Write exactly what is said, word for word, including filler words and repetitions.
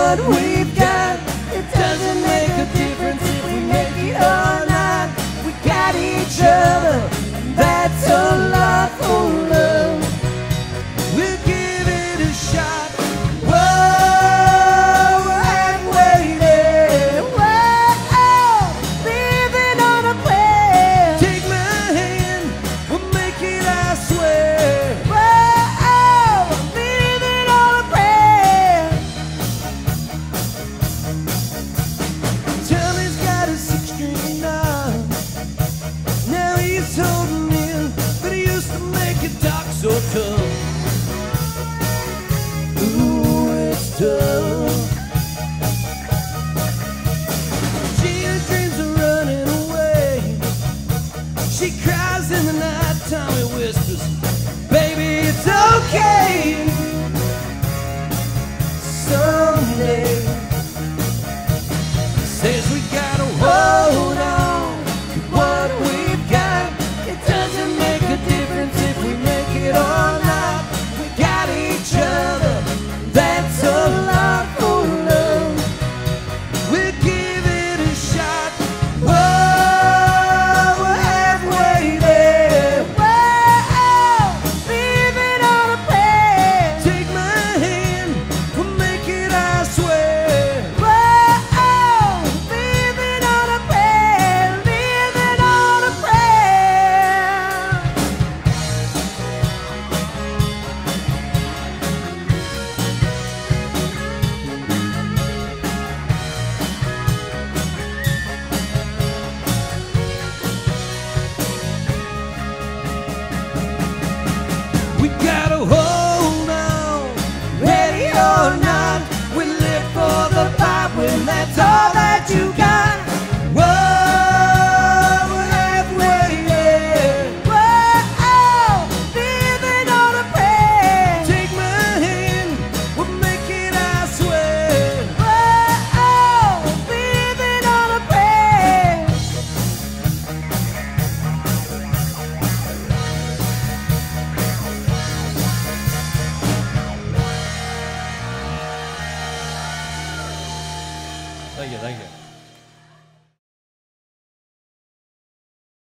what we've got. It doesn't make a difference if we make it or not. We got each other, that's a lot for love. We'll give it a shot. Whoa, I'm waiting. Whoa, living on a prayer. Take my hand, we'll make it, I swear. Whoa, living on a prayer. Tommy's got a six-string now. Now he's holding in, but he used to make it talk so tough. Ooh, it's tough. Gina dreams of running away. She cries in the night time, he whispers, baby, it's okay.